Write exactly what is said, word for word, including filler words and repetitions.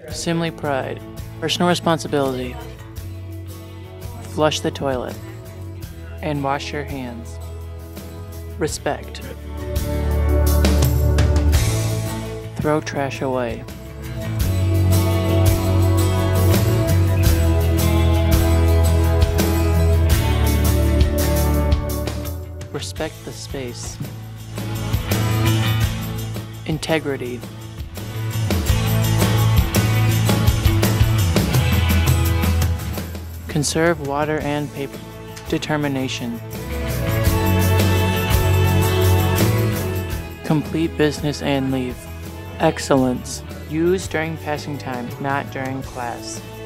Simley pride. Personal responsibility. Flush the toilet. And wash your hands. Respect. Throw trash away. Respect the space. Integrity. Conserve water and paper. Determination. Complete business and leave. Excellence. Use during passing time, not during class.